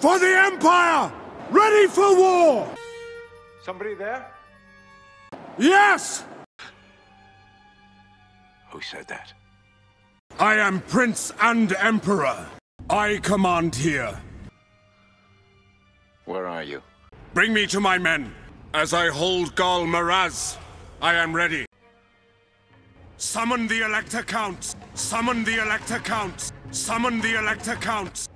For the Empire! Ready for war! Somebody there? Yes! Who said that? I am Prince and Emperor. I command here. Where are you? Bring me to my men. As I hold Gal Maraz, I am ready. Summon the Elector Counts! Summon the Elector Counts! Summon the Elector Counts!